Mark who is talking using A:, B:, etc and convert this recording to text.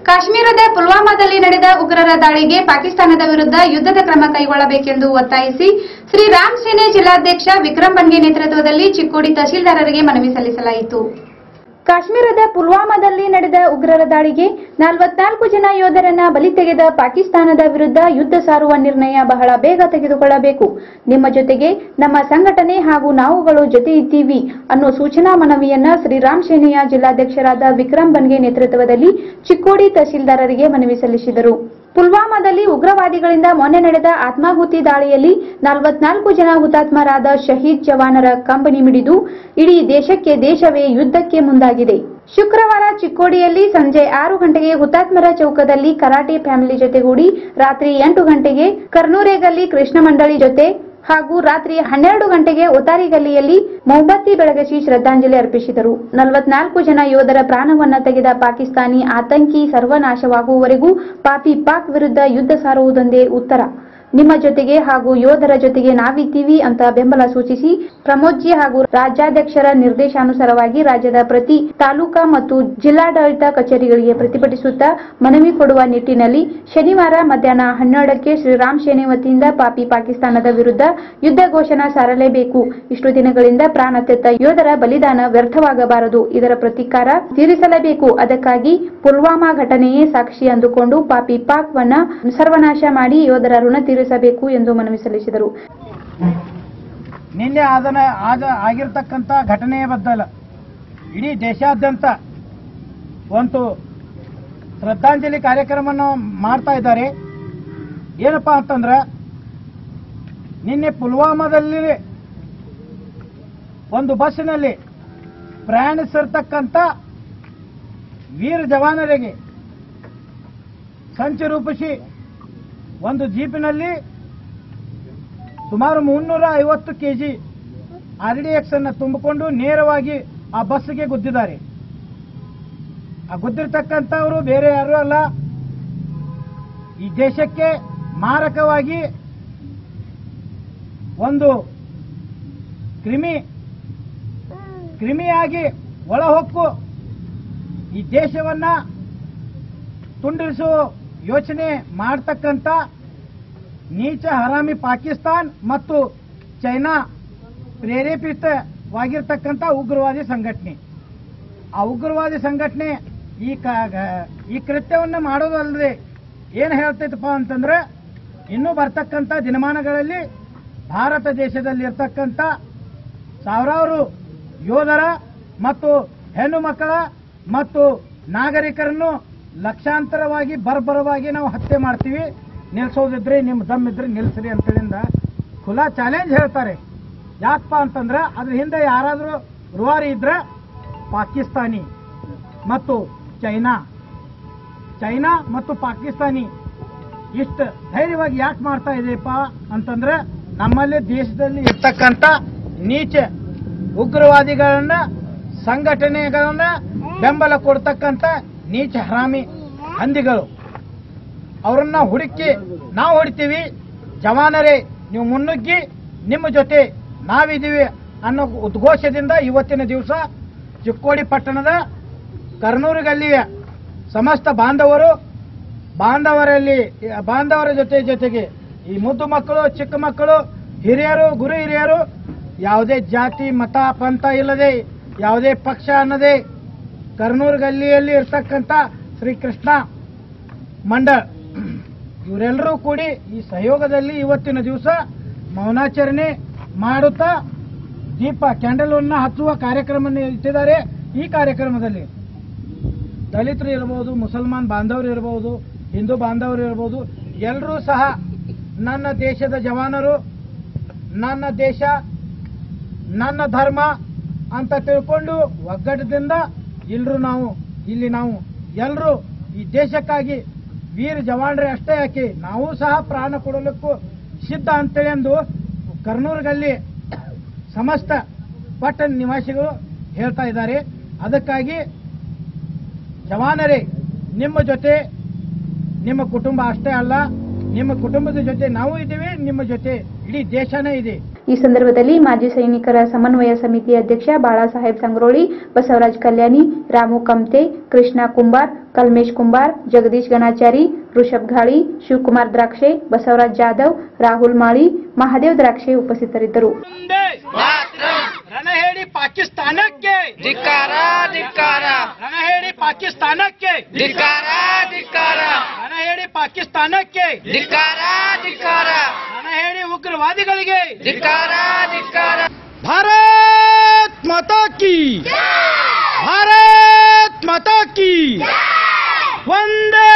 A: ಕಾಶ್ಮೀರದ ಪುಲ್ವಾಮಾದಲ್ಲಿ ನಡೆದ ಉಗ್ರರ ದಾಳಿಗೆ ಪಾಕಿಸ್ತಾನದ ವಿರುದ್ಧ ಯುದ್ಧದ ಕ್ರಮ ಕೈಗೊಳ್ಳಬೇಕೆಂದು ಒತ್ತಾಯಿಸಿ ಶ್ರೀರಾಮ್ ಸೇನೆ ಜಿಲ್ಲಾಧ್ಯಕ್ಷ ವಿಕ್ರಮ್ ಬನ್ಗೆ ನೇತೃತ್ವದಲ್ಲಿ ಚಿಕ್ಕೋಡಿ ತಹಶೀಲ್ದಾರರಿಗೆ ಮನವಿ ಸಲ್ಲಿಸಲಾಯಿತು. ಕಾಶ್ಮೀರದ ಪುಲ್ವಾಮಾದಲ್ಲಿ ನಡೆದ ಉಗ್ರರ ದಾಳಿಗೆ 44 ಜನ ಯೋಧರನ್ನ ಬಲಿ ತೆಗೆದ ಪಾಕಿಸ್ತಾನದ ವಿರುದ್ಧ ಯುದ್ಧ ಸಾರುವ ನಿರ್ಣಯ ಬಹಳ ಬೇಗ ತೆಗೆದುಕೊಳ್ಳಬೇಕು. ನಿಮ್ಮ ಜೊತೆಗೆ ನಮ್ಮ ಸಂಘಟನೆ ಹಾಗೂ ನಾವುಗಳು ಜೊತೆ ಇದ್ದೀವಿ ಅನ್ನೋ ಸೂಚನಾ ಮನವಿಯನ್ನ ಶ್ರೀರಾಮ್ ಸೇನೆಯ ಜಿಲ್ಲಾಧ್ಯಕ್ಷರಾದ ವಿಕ್ರಮ್ ಬನ್ಗೆ ನೇತೃತ್ವದಲ್ಲಿ ಚಿಕ್ಕೋಡಿ ತಹಶೀಲ್ದಾರರಿಗೆ ಮನವಿ ಸಲ್ಲಿಸಿದರು. ಪುಲ್ವಾಮಾದಲ್ಲಿ ಉಗ್ರವಾದಿಗಳಿಂದ ಮೊನ್ನೆ ನಡೆದ ಆತ್ಮಾಹುತಿ ದಾಳಿಯಲ್ಲಿ 44 ಜನ ಹುತಾತ್ಮರಾದ ಶಹೀದ್ ಜವಾನರ ಕಂಬನಿ ಮಿಡಿದು ಇಡೀ ದೇಶವೇ ಯುದ್ಧಕ್ಕೆ ಮುಂದಾಗಿದೆ. ಶುಕ್ರವಾರ ಚಿಕ್ಕೋಡಿಯಲ್ಲಿ ಸಂಜೆ 6 ಗಂಟೆಗೆ ಹುತಾತ್ಮರ ಚೌಕದಲ್ಲಿ ಕರಾಟೆ ಫ್ಯಾಮಿಲಿ ಜೊತೆಗೂಡಿ ರಾತ್ರಿ 8 ಗಂಟೆಗೆ ಕರ್ನೂರೆಗಲ್ಲಿ ಕೃಷ್ಣ ಮಂಡಳಿ ಜೊತೆ ಹಾಗೂ ರಾತ್ರಿ 12 ಗಂಟೆಗೆ ಒತಾರಿ ಗಲ್ಲಿಯಲ್ಲಿ ಮೊಂಬತ್ತಿ ಬೆಳಗಿಸಿ ಶ್ರದ್ಧಾಂಜಲಿ ಅರ್ಪಿಸಿದರು. 44 ಜನ ಯೋಧರ ಪ್ರಾಣವನ್ನ ತೆಗೆದ ಪಾಕಿಸ್ತಾನಿ ಆತಂಕಿ ಸರ್ವನಾಶವಾಗುವವರೆಗೂ ಪಾಪಿ ಪಾಕ್ ವಿರುದ್ಧ ಯುದ್ಧ ಸಾರುವುದೊಂದೇ ಉತ್ತರ. ನಿಮ್ಮ ಜೊತೆಗೆ ಹಾಗೂ ಯೋಧರ ಜೊತೆಗೆ ನಾವಿದ್ದೀವಿ ಅಂತ ಬೆಂಬಲ ಸೂಚಿಸಿ ಪ್ರಮೋದ್ಜಿ ಹಾಗೂ ರಾಜ್ಯಾಧ್ಯಕ್ಷರ ನಿರ್ದೇಶಾನುಸಾರವಾಗಿ ರಾಜ್ಯದ ಪ್ರತಿ ತಾಲೂಕಾ ಮತ್ತು ಜಿಲ್ಲಾಡಳಿತ ಕಚೇರಿಗಳಿಗೆ ಪ್ರತಿಭಟಿಸುತ್ತಾ ಮನವಿ ಕೊಡುವ ನಿಟ್ಟಿನಲ್ಲಿ ಶನಿವಾರ ಮಧ್ಯಾಹ್ನ 12ಕ್ಕೆ ಶ್ರೀರಾಮ್ ಸೇನೆ ವತಿಯಿಂದ ಪಾಕಿಸ್ತಾನದ ವಿರುದ್ಧ ಯುದ್ಧ ಘೋಷಣೆ ಸಾರಲೇಬೇಕು. ಇಷ್ಟು ದಿನಗಳಿಂದ ಪ್ರಾಣ ತೆತ್ತ ಯೋಧರ ಬಲಿದಾನ ವ್ಯರ್ಥವಾಗಬಾರದು. ಇದರ ಪ್ರತೀಕಾರ ತೀರಿಸಲೇಬೇಕು. ಅದಕ್ಕಾಗಿ ಪುಲ್ವಾಮಾ ಘಟನೆಯೇ ಸಾಕ್ಷಿ ಅಂದುಕೊಂಡು ಪಾಕ್ ವನ್ನ ಸರ್ವನಾಶ ಮಾಡಿ ಯೋಧರ ಋಣ ತೀರಿಸಬೇಕು ಎಂದು ಮನವಿ ಸಲ್ಲಿಸಿದರು.
B: ನಿನ್ನೆ ಆಗಿರತಕ್ಕಂತ ಘಟನೆಯ ಬದಲ ಇಡೀ ದೇಶಾದ್ಯಂತ ಒಂದು ಶ್ರದ್ಧಾಂಜಲಿ ಕಾರ್ಯಕ್ರಮವನ್ನು ಮಾಡ್ತಾ ಇದ್ದಾರೆ. ಏನಪ್ಪಾ ಅಂತಂದ್ರೆ ನಿನ್ನೆ ಪುಲ್ವಾಮಾದಲ್ಲಿ ಒಂದು ಬಸ್ಸಿನಲ್ಲಿ ಪ್ರಯಾಣಿಸಿರ್ತಕ್ಕಂಥ ವೀರ ಜವಾನರಿಗೆ ಸಂಚು ರೂಪಿಸಿ ಒಂದು ಜೀಪಿನಲ್ಲಿ ಸುಮಾರು 350 ಕೆಜಿ RDX ಅನ್ನು ತುಂಬಿಕೊಂಡು ನೇರವಾಗಿ ಆ ಬಸ್ಗೆ ಗುದ್ದಿದ್ದಾರೆ. ಆ ಗುದ್ದಿರ್ತಕ್ಕಂಥವರು ಬೇರೆ ಯಾರೂ ಅಲ್ಲ, ಈ ದೇಶಕ್ಕೆ ಮಾರಕವಾಗಿ ಒಂದು ಕ್ರಿಮಿಯಾಗಿ ಒಳಹೊಕ್ಕು ಈ ದೇಶವನ್ನ ತುಂಡಿಸುವ ಯೋಚನೆ ಮಾಡತಕ್ಕಂಥ ನೀಚ ಹರಾಮಿ ಪಾಕಿಸ್ತಾನ್ ಮತ್ತು ಚೈನಾ ಪ್ರೇರೇಪಿತವಾಗಿರ್ತಕ್ಕಂಥ ಉಗ್ರವಾದಿ ಸಂಘಟನೆ. ಆ ಉಗ್ರವಾದಿ ಸಂಘಟನೆ ಈ ಕೃತ್ಯವನ್ನು ಮಾಡೋದಲ್ಲದೆ ಏನು ಹೇಳ್ತೈತಪ್ಪ ಅಂತಂದ್ರೆ ಇನ್ನೂ ಬರ್ತಕ್ಕಂಥ ದಿನಮಾನಗಳಲ್ಲಿ ಭಾರತ ದೇಶದಲ್ಲಿ ಇರ್ತಕ್ಕಂಥ ಸಾವಿರಾರು ಯೋಧರ ಮತ್ತು ಹೆಣ್ಣು ಮಕ್ಕಳ ಮತ್ತು ನಾಗರಿಕರನ್ನು ಲಕ್ಷಾಂತರವಾಗಿ ಬರ್ಬರವಾಗಿ ನಾವು ಹತ್ಯೆ ಮಾಡ್ತೀವಿ, ನಿಲ್ಲಿಸೋದಿದ್ರೆ ನಿಮ್ಮ ದಮ್ಮಿದ್ರೆ ನಿಲ್ಲಿಸ್ರಿ ಅಂತೇಳಿಂದ ಖುಲ್ಲಾ ಚಾಲೆಂಜ್ ಹೇಳ್ತಾರೆ. ಯಾಕಪ್ಪ ಅಂತಂದ್ರೆ ಅದ್ರ ಹಿಂದೆ ಯಾರಾದರೂ ರೂವಾರಿ ಇದ್ರೆ ಪಾಕಿಸ್ತಾನಿ ಮತ್ತು ಚೈನಾ ಮತ್ತು ಪಾಕಿಸ್ತಾನಿ ಇಷ್ಟು ಧೈರ್ಯವಾಗಿ ಯಾಕೆ ಮಾಡ್ತಾ ಇದೆಯಪ್ಪ ಅಂತಂದ್ರೆ ನಮ್ಮಲ್ಲಿ ದೇಶದಲ್ಲಿ ಇರ್ತಕ್ಕಂಥ ನೀಚ ಉಗ್ರವಾದಿಗಳನ್ನ ಸಂಘಟನೆಗಳನ್ನ ಬೆಂಬಲ ಕೊಡ್ತಕ್ಕಂಥ ನೀಚ ಹರಾಮಿ ಹಂದಿಗಳು ಅವರನ್ನ ಹುಡುಕಿ ನಾವು ಹೊಡಿತೀವಿ. ಜವಾನರೇ ನೀವು ಮುನ್ನುಗ್ಗಿ, ನಿಮ್ಮ ಜೊತೆ ನಾವಿದ್ದೀವಿ ಅನ್ನೋ ಉದ್ಘೋಷದಿಂದ ಇವತ್ತಿನ ದಿವಸ ಚಿಕ್ಕೋಡಿ ಪಟ್ಟಣದ ಕರ್ನೂರು ಗಲ್ಲಿಯ ಸಮಸ್ತ ಬಾಂಧವರ ಜೊತೆಗೆ ಈ ಮುದ್ದು ಮಕ್ಕಳು, ಚಿಕ್ಕ ಮಕ್ಕಳು, ಹಿರಿಯರು, ಗುರು ಹಿರಿಯರು, ಯಾವುದೇ ಜಾತಿ ಮತ ಪಂಥ ಇಲ್ಲದೆ, ಯಾವುದೇ ಪಕ್ಷ ಅನ್ನದೇ ಕರ್ನೂರು ಗಲ್ಲಿಯಲ್ಲಿ ಇರ್ತಕ್ಕಂಥ ಶ್ರೀಕೃಷ್ಣ ಮಂಡಳ ಇವರೆಲ್ಲರೂ ಕೂಡಿ ಈ ಸಹಯೋಗದಲ್ಲಿ ಇವತ್ತಿನ ದಿವಸ ಮೌನಾಚರಣೆ ಮಾಡುತ್ತಾ ಕ್ಯಾಂಡಲ್ವನ್ನು ಹಚ್ಚುವ ಕಾರ್ಯಕ್ರಮವನ್ನು ಇಟ್ಟಿದ್ದಾರೆ. ಈ ಕಾರ್ಯಕ್ರಮದಲ್ಲಿ ದಲಿತರು ಇರಬಹುದು, ಮುಸಲ್ಮಾನ್ ಬಾಂಧವರು ಇರಬಹುದು, ಹಿಂದೂ ಬಾಂಧವರು ಇರಬಹುದು, ಎಲ್ಲರೂ ಸಹ ನನ್ನ ದೇಶದ ಜವಾನರು, ನನ್ನ ದೇಶ, ನನ್ನ ಧರ್ಮ ಅಂತ ತಿಳ್ಕೊಂಡು ಒಗ್ಗಟ್ಟದಿಂದ ಇಲ್ಲಿ ನಾವು ಎಲ್ಲರೂ ಈ ದೇಶಕ್ಕಾಗಿ ವೀರ ಜವಾನರೇ ಅಷ್ಟೇ ಯಾಕೆ ನಾವು ಸಹ ಪ್ರಾಣ ಕೊಡಲಿಕ್ಕೂ ಸಿದ್ಧ ಅಂತೇಳಿ ಎಂದು ಕರ್ನೂರುಗಲ್ಲಿ ಸಮಸ್ತ ಪಟ್ಟಣ ನಿವಾಸಿಗಳು ಹೇಳ್ತಾ ಇದ್ದಾರೆ. ಅದಕ್ಕಾಗಿ ಜವಾನರೇ, ನಿಮ್ಮ ಜೊತೆ ನಿಮ್ಮ ಕುಟುಂಬ ಅಷ್ಟೇ ಅಲ್ಲ, ನಿಮ್ಮ ಕುಟುಂಬದ ಜೊತೆ ನಾವು ಇದ್ದೀವಿ, ನಿಮ್ಮ ಜೊತೆ ಇಡೀ ದೇಶನೇ ಇದೆ.
A: ಈ ಸಂದರ್ಭದಲ್ಲಿ ಮಾಜಿ ಸೈನಿಕರ ಸಮನ್ವಯ ಸಮಿತಿ ಅಧ್ಯಕ್ಷ ಬಾಳಾಸಾಹೇಬ್ ಸಂಗ್ರೋಳಿ, ಬಸವರಾಜ್ ಕಲ್ಯಾಣಿ, ರಾಮು ಕಮ್ತೆ, ಕೃಷ್ಣ ಕುಂಬಾರ್, ಕಲ್ಮೇಶ್ ಕುಂಬಾರ್, ಜಗದೀಶ್ ಗಣಾಚಾರಿ, ಋಷಭ್ ಘಾಳಿ, ಶಿವಕುಮಾರ್ ದ್ರಾಕ್ಷೆ, ಬಸವರಾಜ್ ಜಾಧವ್, ರಾಹುಲ್ ಮಾಳಿ, ಮಹಾದೇವ್ ದ್ರಾಕ್ಷೆ ಉಪಸ್ಥಿತರಿದ್ದರು.
B: ರಣಹೇಡಿ ಪಾಕಿಸ್ತಾನಕ್ಕೆ ಧಿಕ್ಕಾರ ಧಿಕ್ಕಾರ, ರಣಹೇಡಿ ಪಾಕಿಸ್ತಾನಕ್ಕೆ ಧಿಕ್ಕಾರ ಧಿಕ್ಕಾರ, ರಣಹೇಡಿ ಪಾಕಿಸ್ತಾನಕ್ಕೆ ಧಿಕ್ಕಾರ ಧಿಕ್ಕಾರ, ರಣಹೇಡಿ ಉಗ್ರವಾದಿಗಳಿಗೆ ಧಿಕ್ಕಾರ ಧಿಕ್ಕಾರ. ಭಾರತ್ ಮಾತಾ ಕಿ, ಭಾರತ್ ಮಾತಾ ಕಿ, ವಂದೇ